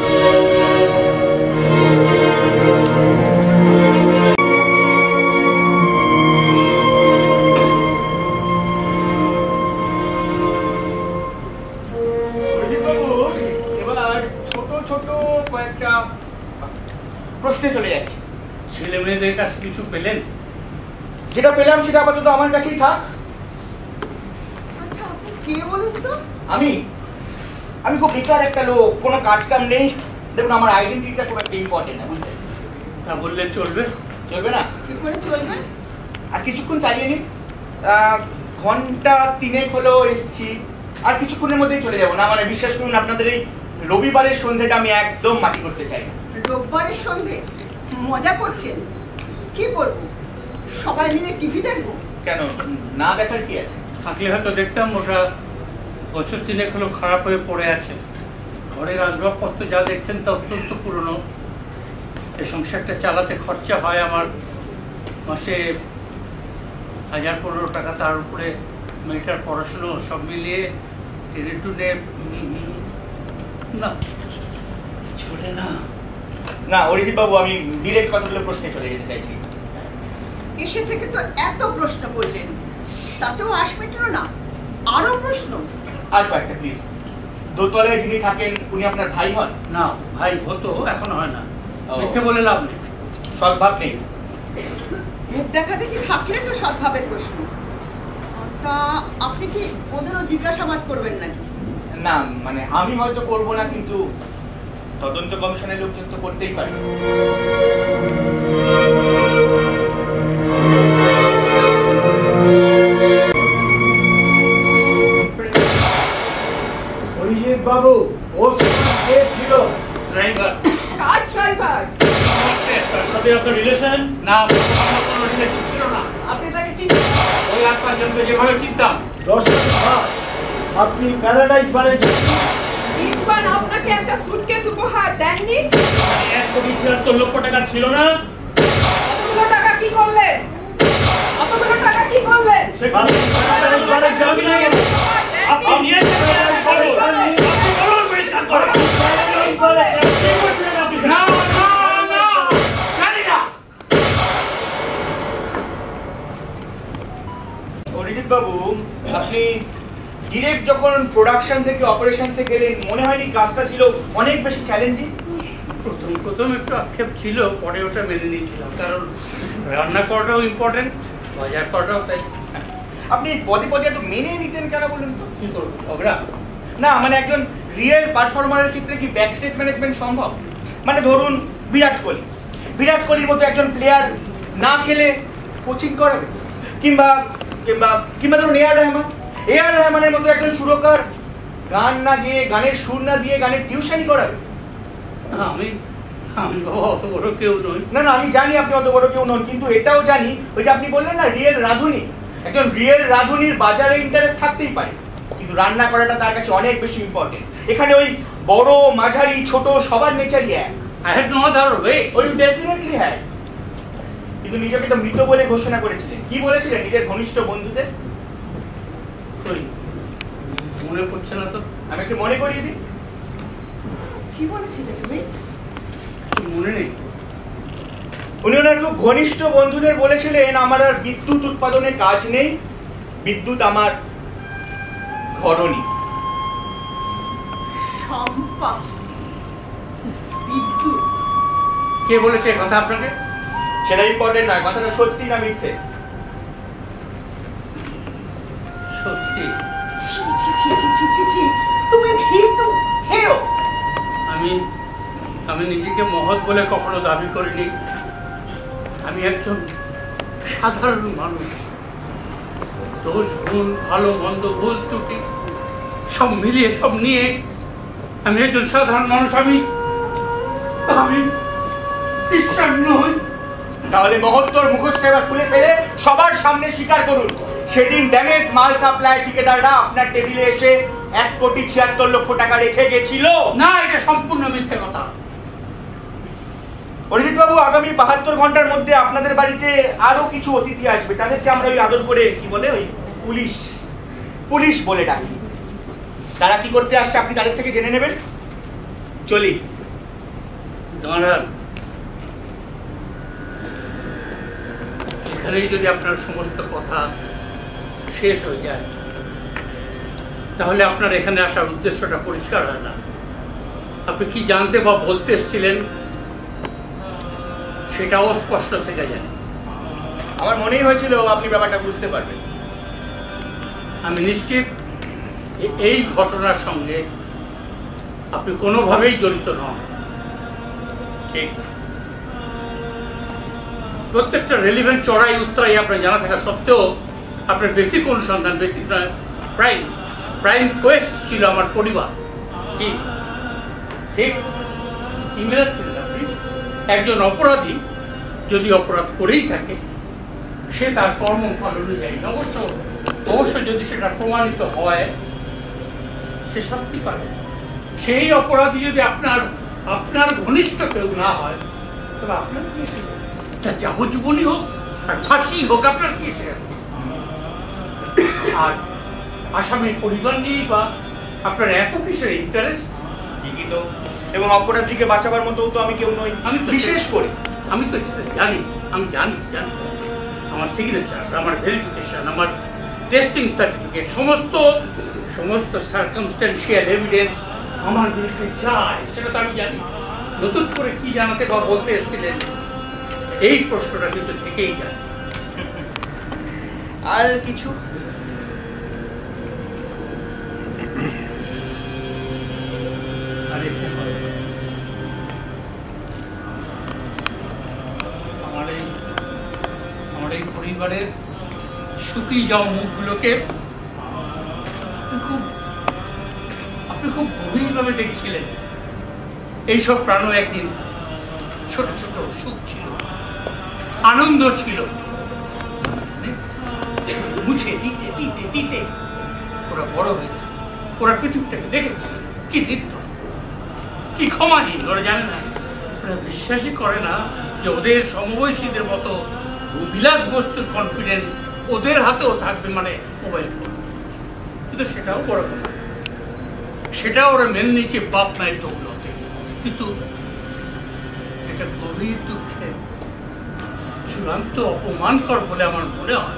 এবার ছোট ছোট কয়েকটা প্রশ্নে চলে যাচ্ছে। ছেলে মেয়েদের কাছে কিছু পেলেন? যেটা পেলাম সেটা আপাতত আমার কাছেই থাক। আচ্ছা, আপনি কে বলুন তো? আমি আমি খুব বেকার একটা লোক, কোনো কাজ কাম নেই। দেখুন, আমার আইডেন্টিটিটা খুব একটা ইম্পর্টেন্ট না, বুঝলেন? তা বললে চলবে? চলবে না? কি করে চলবে? আর কিছুক্ষণ চালিয়ে নিন। ঘন্টা তিনেক হলো এসছি, আর কিছুক্ষণের মধ্যেই চলে যাবো না। মানে বিশ্বাস করুন, আপনাদের এই রবিবারের সন্ধ্যেটা আমি একদম মাটি করতে চাই না। রোববারের সন্ধে? মজা করছেন? কি করব, সবাই মিলে টিভি দেখবো? কেন, না দেখার কি আছে? থাকলে হয়তো দেখতাম। ওটা বছর তিনেক হলো খারাপ হয়ে পড়ে আছে। ঘরের আসবাবপত্র যা দেখছেন তা অত্যন্ত পুরনো। এই সংসারটা চালাতে খরচা হয় আমার মাসে হাজার পনেরো টাকা, তার উপরে মেয়েটার পড়াশুনো, সব মিলিয়ে টেনে টুনে না চলে না। না অরিজিৎ বাবু, আমি ডিরেক্ট কতগুলো প্রশ্নে চলে যেতে চাইছি। এসে থেকে তো এত প্রশ্ন করলেন, তাতেও আশ মিটলো না, আরো প্রশ্ন। আর কয়েকটা প্লিজ। দোতলায় যিনি থাকেন উনি আপনার ভাই হন? না, ভাই হতো, এখন হয় না। মিথ্যে বলে লাভ নেই। সদ্ভাব নেই? মুখ দেখা দেখি থাকলে তো সদ্ভাবের প্রশ্ন। তা আপনি কি ওদেরও জিজ্ঞাসাবাদ করবেন নাকি? না, মানে আমি হয়তো করব না, কিন্তু তদন্ত কমিশনের লোকজন তো করতেই পারে। অরিজিৎ বাবু, ও কে ছিল? ড্রাইভার। কার ড্রাইভার? তার সাথে আপনার রিলেশন? না, আমার কোনো রিলেশন ছিল না। আপনি তাকে চিনতেন? ওই আট পাঁচজনকে যেভাবে চিনতাম। দশ টাকা আপনি প্যারাডাইজ বারে রিজওয়ান আপনাকে একটা সুটকেস উপহার দেননি? এক কোটি ছিয়াত্তর লক্ষ টাকা ছিল না? অতগুলো টাকা কি করলেন? অতগুলো টাকা কি করলেন? সেখানে প্যারাডাইজ বারে যাবি না। আপনি নিয়ে যাবেন। আপনি বলুন পরিষ্কার করে। প্যারাডাইজ বারে কি করছেন আপনি? না না না, জানি না। অরিজিৎ বাবু, আপনি ডিরেক্ট যখন প্রোডাকশন থেকে অপারেশনসে গেলেন, মনে হয়নি কাজটা ছিল অনেক বেশি চ্যালেঞ্জিং? প্রথম প্রথম একটু আক্ষেপ ছিল, পরে ওটা মেনে নিয়েছিলাম, কারণ রান্না করাটাও ইম্পর্টেন্ট, বাজার করাটাও তাই। আপনি পদে পদে একটু মেনে নিতেন কেন বলুন তো? কি করবো, ঝগড়া? না, মানে একজন রিয়েল পারফর্মারের ক্ষেত্রে কি ব্যাক স্টেজ ম্যানেজমেন্ট সম্ভব? মানে ধরুন বিরাট কোহলি, বিরাট কোহলির মতো একজন প্লেয়ার না খেলে কোচিং করাবে, কিংবা কিংবা কিংবা ধরুন এ আর রহমান, এ আর রহমানের মতো একজন সুরকার গান না গিয়ে, গানের সুর না দিয়ে গানের টিউশনই করাবে? আমি আমি বাবা অত বড় কেউ নই। না না, আমি জানি আপনি অত বড় কেউ নন, কিন্তু এটাও জানি ওই যে আপনি বললেন না রিয়েল রাঁধুনি, একজন রিয়েল রাঁধুনির বাজারে ইন্টারেস্ট থাকতেই পারে, কিন্তু রান্না করাটা তার কাছে অনেক বেশি ইম্পর্টেন্ট। এখানে ওই বড় মাঝারি ছোট সবার নেচারই এক। I had no other way. ওই ডেফিনেটলি হ্যাঁ, কিন্তু নিজেকে তো মৃত বলে ঘোষণা করেছিলেন। কি বলেছিলেন নিজের ঘনিষ্ঠ বন্ধুদের? মনে পড়ছে না তো। আমি একটু মনে করিয়ে দিই। কি বলেছিলে তুমি? মনে নেই। উনি ওনার খুব ঘনিষ্ঠ বন্ধুদের বলেছিলেন, আমার আর বিদ্যুৎ উৎপাদনে কাজ নেই, বিদ্যুৎ আমার ঘরণী। শম্পা, বিদ্যুৎ। কে বলেছে কথা আপনাকে? সেটা ইম্পর্টেন্ট নয়, কথাটা সত্যি না মিথ্যে? সত্যি। ছি ছি ছি ছি ছি ছি ছি, তুমি ভীতু হেয়। আমি আমি নিজেকে মহৎ বলে কখনো দাবি করিনি। আমি একজন সাধারণ মানুষ। দোষ গুণ, ভালো মন্দ, ভুল ত্রুটি সব মিলিয়ে, সব নিয়ে আমি একজন সাধারণ মানুষ। আমি আমি খ্রিস্টান নই। তাহলে মহত্তর মুখোশটা এবার খুলে ফেলে সবার সামনে স্বীকার করুন, সেদিন ড্যামেজ মাল সাপ্লাই ঠিকাদাররা আপনার টেবিলে এসে এক কোটি ছিয়াত্তর লক্ষ টাকা রেখে গেছিল। না, এটা সম্পূর্ণ মিথ্যে কথা। অরিজিৎ বাবু, আগামী বাহাত্তর ঘন্টার মধ্যে আপনাদের বাড়িতে আরো কিছু অতিথি আসবে, তাদেরকে আমরা ওই আদর করে কি বলে ওই পুলিশ পুলিশ বলে ডাকি। তারা কি করতে আসছে আপনি তাদের থেকে জেনে নেবেন। চলি। দাঁড়ান, এখানেই যদি আপনার সমস্ত কথা শেষ হয়ে যায়, তাহলে আপনার এখানে আসার উদ্দেশ্যটা পরিষ্কার হয় না। আপনি কি জানতে বা বলতে এসেছিলেন সেটাও স্পষ্ট থেকে যায়। আমার মনেই হয়েছিল আপনি ব্যাপারটা বুঝতে পারবেন। আমি নিশ্চিত যে এই ঘটনার সঙ্গে আপনি কোনোভাবেই জড়িত নন। ঠিক। প্রত্যেকটা রেলিভেন্ট চড়াই উত্তরাই আপনার জানা থাকা সত্ত্বেও আপনার বেসিক অনুসন্ধান, বেসিক প্রাইম প্রাইম কোয়েস্ট ছিল আমার পরিবার। কি ঠিক কি মেলাচ্ছিলেন আপনি? একজন অপরাধী যদি অপরাধ করেই থাকে, সে তার কর্মফল অনুযায়ী অবশ্য অবশ্য যদি সেটা প্রমাণিত হয়, সে শাস্তি পাবে। সেই অপরাধী যদি আপনার আপনার ঘনিষ্ঠ কেউ না হয়, তবে আপনার কি এসেছে? তার যাবজ্জীবনী হোক আর ফাঁসি হোক, আপনার কি এসে? আর আসামির পরিবার নিয়ে বা আপনার এত কিসের ইন্টারেস্ট? ঠিকই তো, এবং অপরাধীকে বাঁচাবার মতো তো আমি কেউ নই। আমি তো বিশেষ করে আমি তো সেটা জানি, আমি জানি জানি আমার সিগনেচার, আমার ভেরিফিকেশন, আমার টেস্টিং সার্টিফিকেট, সমস্ত সমস্ত সার্কামস্ট্যান্সিয়াল এভিডেন্স আমার বিরুদ্ধে যায় সেটা তো আমি জানি। নতুন করে কি জানাতে বা বলতে এসেছিলেন এই প্রশ্নটা কিন্তু থেকেই যায়। আর কিছু? আমার এই আমার এই পরিবারের সুখী যাওয়া মুখগুলোকে আপনি খুব আপনি খুব গভীরভাবে দেখেছিলেন। এইসব প্রাণও একদিন ছোট ছোট সুখ ছিল, আনন্দ ছিল, মুছে দিতে দিতে দিতে ওরা বড় হয়েছে, ওরা পৃথিবীটাকে দেখেছে। কি নৃত্য, কি ক্ষমাহীন, ওরা জানে না, ওরা বিশ্বাসই করে না যে ওদের সমবয়সীদের মতো বিলাস বস্তুর কনফিডেন্স ওদের হাতেও থাকবে, মানে মোবাইল ফোন। কিন্তু সেটাও বড় কথা, সেটা ওরা মেনে নিয়েছে বাপ মায়ের দৌলতে। কিন্তু সেটা গভীর দুঃখে চূড়ান্ত অপমানকর বলে আমার মনে হয়।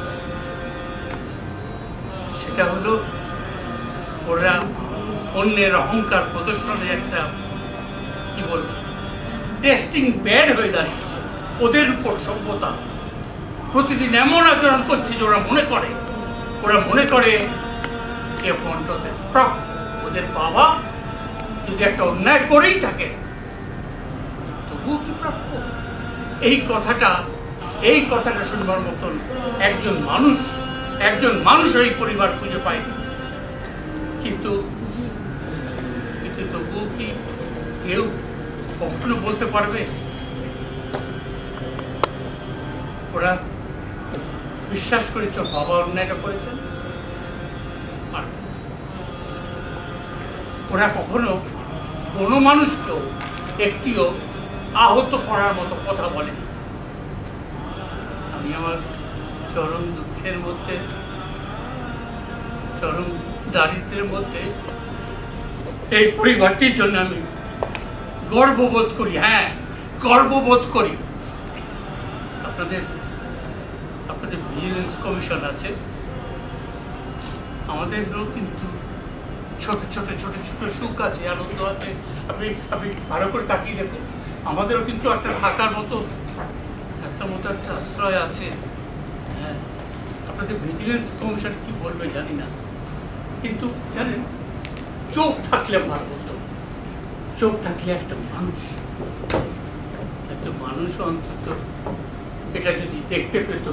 সেটা হলো ওরা অন্যের অহংকার প্রদর্শনের একটা কি বলবো টেস্টিং প্যাড হয়ে দাঁড়িয়েছে। ওদের উপর সভ্যতা প্রতিদিন এমন আচরণ করছে যে ওরা মনে করে ওরা মনে করে কে পন্টদের প্রাপ্য। ওদের বাবা যদি একটা অন্যায় করেই থাকে তবুও কি প্রাপ্য? এই কথাটা এই কথাটা শুনবার মতন একজন মানুষ একজন মানুষ এই পরিবার খুঁজে পায়নি। কিন্তু কিন্তু তবুও কি কেউ কখনো বলতে পারবে ওরা বিশ্বাস করেছে বাবা অন্যায়টা করেছেন? ওরা কখনো কোনো মানুষকেও একটিও আহত করার মতো কথা বলেনি। আমি আমার চরম দুঃখের মধ্যে, চরম দারিদ্রের মধ্যে এই পরিবারটির জন্য আমি গর্ববোধ করি। হ্যাঁ, গর্ববোধ করি। আপনাদের আপনাদের ভিজিলেন্স কমিশন আছে, আমাদেরও কিন্তু ছোট ছোট ছোট ছোট সুখ আছে, আনন্দ আছে। আপনি আপনি ভালো করে তাকিয়ে দেখুন, আমাদেরও কিন্তু একটা থাকার মতো থাকার মতো একটা আশ্রয় আছে। হ্যাঁ, আপনাদের ভিজিলেন্স কমিশন কি বলবে জানি না, কিন্তু জানেন চোখ থাকলে ভালো হতো। চোখ থাকলে একটা মানুষ একটা মানুষ অন্তত এটা যদি দেখতে পেত।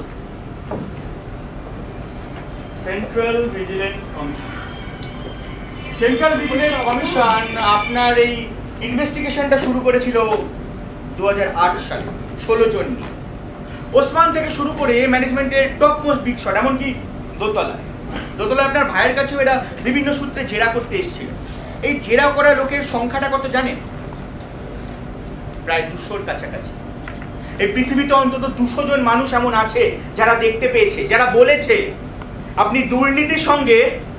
Central vigilance commission central vigilance commission আপনার এই ইনভেস্টিগেশনটা শুরু করেছিল দু হাজার আট সালে ষোলো জন নিয়ে। ওসমান থেকে শুরু করে ম্যানেজমেন্টের টপ মোস্ট বিগ শট, এমনকি দোতলায় দোতলায় আপনার ভাইয়ের কাছেও এরা বিভিন্ন সূত্রে জেরা করতে এসেছিল। এই জেরা করা লোকের সংখ্যাটা কত জানেন? প্রায় দুশোর কাছাকাছি। এই পৃথিবীতে অন্তত দুশো জন মানুষ এমন আছে যারা দেখতে পেয়েছে, যারা বলেছে আপনি দুর্নীতির সঙ্গে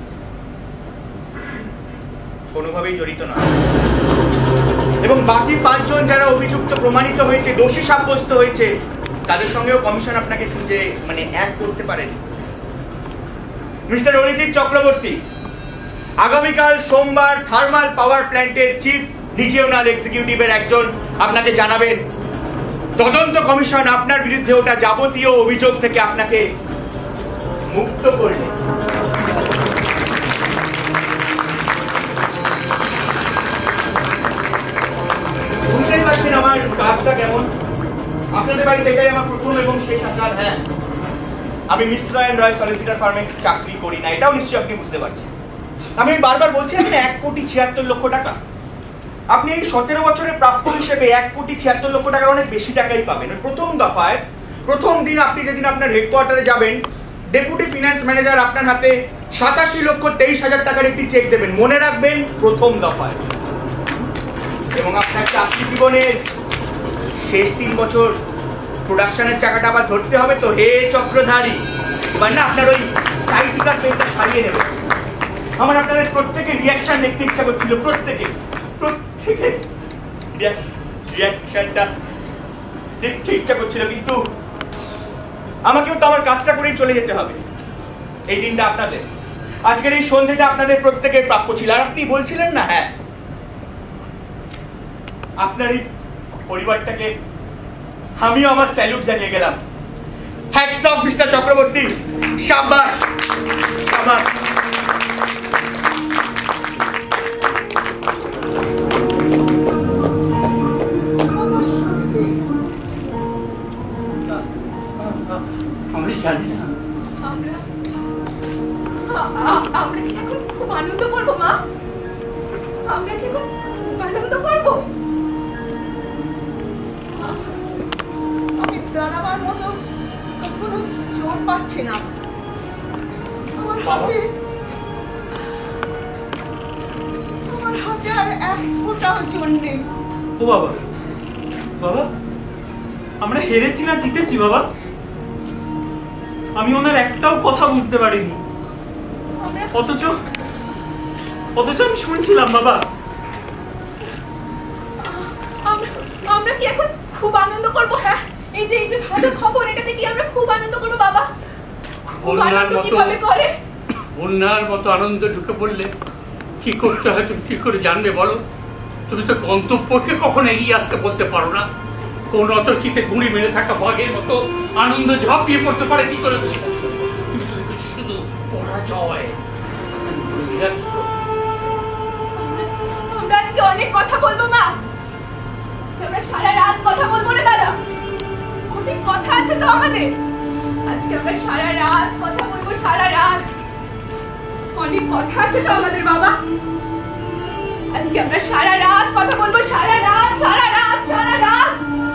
কোনোভাবেই জড়িত নয়। এবং বাকি পাঁচজন যারা অভিযুক্ত প্রমাণিত হয়েছে, দোষী সাব্যস্ত হয়েছে, তাদের সঙ্গেও কমিশন আপনাকে খুঁজে মানে এক করতে পারেন। মিস্টার অরিজিৎ চক্রবর্তী আগামীকাল সোমবার থার্মাল পাওয়ার প্ল্যান্টের চিফ রিজিওনাল এক্সিকিউটিভের একজন আপনাকে জানাবেন তদন্ত কমিশন আপনার বিরুদ্ধে ওটা যাবতীয় অভিযোগ থেকে আপনাকে মুক্ত করবে। বুঝতেই পারছেন আমার কাজটা কেমন। আপনাদের বাড়িতে এটাই আমার প্রথম এবং শেষ আসার। হ্যাঁ, আমি মিস্টার অ্যান্ড রয় সলিসিটার ফার্মে চাকরি করি না, এটাও নিশ্চয়ই আপনি বুঝতে পারছেন। আমি বারবার বলছি আপনি এক কোটি ছিয়াত্তর লক্ষ টাকা আপনি এই সতেরো বছরের প্রাপ্য হিসেবে এক কোটি ছিয়াত্তর লক্ষ টাকার অনেক বেশি টাকাই পাবেন। প্রথম দফায় প্রথম দিন আপনি যেদিন আপনার হেডকোয়ার্টারে যাবেন, ডেপুটি ফিনান্স ম্যানেজার আপনার হাতে সাতাশি লক্ষ তেইশ হাজার টাকার একটি চেক দেবেন, মনে রাখবেন প্রথম দফায়। এবং আপনার চাকরি জীবনের শেষ তিন বছর প্রোডাকশনের চাকাটা আবার ধরতে হবে তো। হে চক্রধারী, এবার না আপনার ওই সাইটিকার পেনটা সারিয়ে নেবেন। আমার আপনাদের প্রত্যেকের রিয়াকশন দেখতে ইচ্ছা করছিল, প্রত্যেকে প্রত্যেকে রিয়াকশনটা দেখতে ইচ্ছা করছিল, কিন্তু আমাকেও তো আমার কাজটা করেই চলে যেতে হবে। এই দিনটা আপনাদের আজকের এই সন্ধ্যেটা আপনাদের প্রত্যেকের প্রাপ্য ছিল। আর আপনি বলছিলেন না, হ্যাঁ আপনার এই পরিবারটাকে আমিও আমার স্যালুট জানিয়ে গেলাম। হ্যাটস অফ মিস্টার চক্রবর্তী, শাবাশ শাবাশ। আমি জানি না আমরা আ- আমরা কি এখন খুব আনন্দ করবো মা? আমরা কি এখন খুব আনন্দ করবো? আমি দাঁড়াবার মতো কোনো জোর পাচ্ছি না। আমার হাতে আমার হাতে আর এক ফোঁটাও জোর নেই। ও বাবা, বাবা আমরা হেরেছি না জিতেছি বাবা? আমি ওনার একটাও কথা বুঝতে পারিনি, আমরা- অথচ অথচ আমি শুনছিলাম বাবা। আমরা আমরা কি এখন খুব আনন্দ করবো? হ্যাঁ, এই যে এই যে ভালো খবর, এটাতে কি আমরা খুব আনন্দ করবো বাবা? খুব বন্যার আনন্দ মতো কিভাবে করে? বন্যার মতো আনন্দ ঢুকে পড়লে কি করতে হয় তুমি কি করে জানবে বলো? তুমি তো গন্তব্যকে কখনো এগিয়ে আসতে বলতে পারো না। কোন অতর্কিতে গুঁড়ি মেরে থাকা বাঘের মতো আনন্দ ঝাঁপিয়ে পড়তে পারে কি করে? তুমি তো দেখো শুধু পরাজয়। আমরা আজকে অনেক কথা বলবো মা। আজকে আমরা সারা রাত কথা বলবো না দাদা? অনেক কথা আছে তো আমাদের। আজকে আমরা সারা রাত কথা বলবো, সারা রাত। অনেক কথা আছে তো আমাদের বাবা। আজকে আমরা সারা রাত কথা বলবো, সারা রাত, সারা রাত, সারা রাত।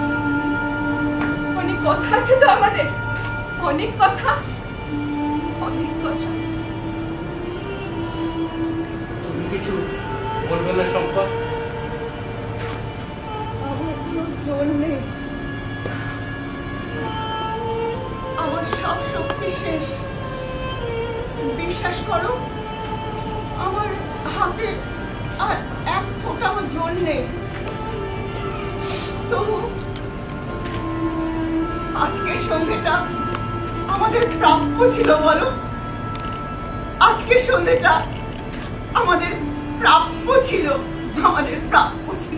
অনেক কথা আছে তো আমাদের, অনেক কথা, অনেক কথা। তুমি কিছু বলবে না সম্পদ? আমার কোনো জোর নেই, আমার সব শক্তি শেষ। বিশ্বাস করো, আমার হাতে আর এক ফোঁটাও জোর নেই। তবু আজকের সন্ধ্যেটা আমাদের প্রাপ্য ছিল বলো? আজকের সন্ধ্যেটা আমাদের প্রাপ্য ছিল, আমাদের প্রাপ্য ছিল।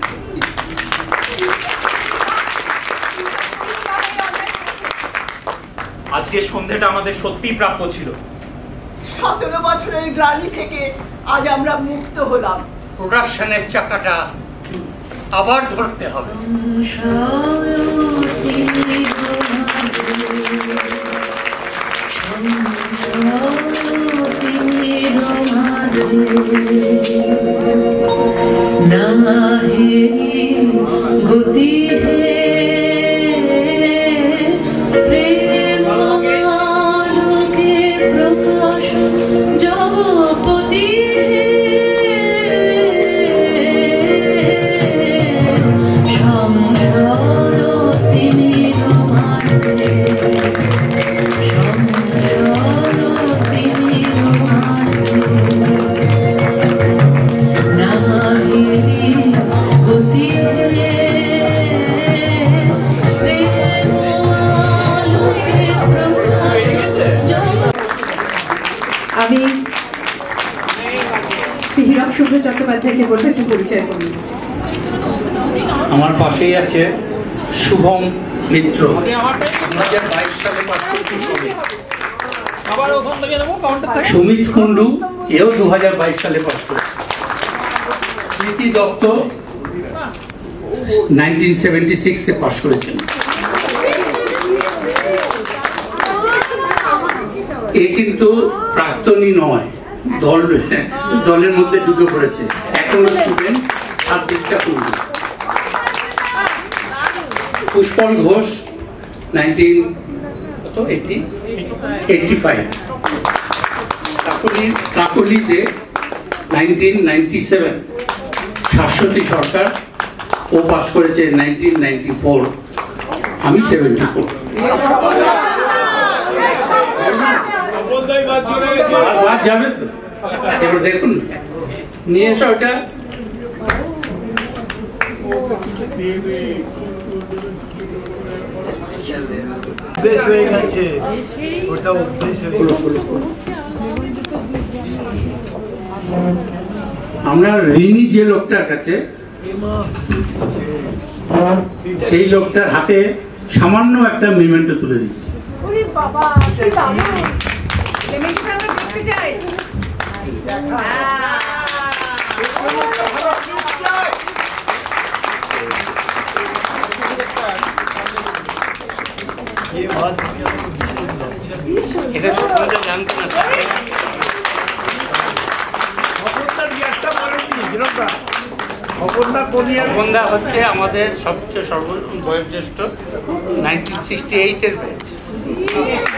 আজকের সন্ধ্যাটা আমাদের সত্যিই প্রাপ্য ছিল। সতেরো বছরের গ্লানি থেকে আজ আমরা মুক্ত হলাম। প্রোডাকশনের চাকাটা আবার ধরতে হবে। गति है प्रेम आलोके प्रकाश जब पति है संसार तिमिर माঝে संसार तिमिर माঝে नाहिनी गति है प्रेम आलोके प्रकाश जब আমি শ্রী হীরক শুভ্র চট্টোপাধ্যায়কে বলবো একটু পরিচয় করুন। আমার পাশেই আছে শুভম মিত্র, দু হাজার বাইশ সালে পাশ করেছে। সুমিত কুন্ডু, এও দু হাজার বাইশ সালে পাশ করেছে। Preeti Dutta nineteen seventy six এ পাশ করেছেন। এ কিন্তু প্রাক্তনী নয়, দল দলের মধ্যে ঢুকে পড়েছে, এখনো স্টুডেন্ট। সাবজেক্টটা Kundu. Pushpal Ghosh nineteen eighty five. Kakali কাকলিতে nineteen ninety seven. Shashwati Sarkar, ও পাশ করেছে নাইনটিন নাইনটি ফোর। আমি সেভেন্টি ফোর। বাদ যাবে তো? এবার দেখুন, নিয়ে এসো ওটা। বেশ হয়ে গেছে, ওটা অভ্যেস হয়ে গেছে। আমরা ঋণী যে লোকটার কাছে, সেই লোকটার হাতে সামান্য একটা মেমেন্টো তুলে দিচ্ছি। বাবা কি দারুণ, পেমেন্টটা আমরা দেখতে চাই। এটা সকলটা জানতো না। খোকনদা হচ্ছে আমাদের সবচেয়ে সর্ব বয়োজ্যেষ্ঠ, নাইনটিন সিক্সটি এইটের ব্যাচ।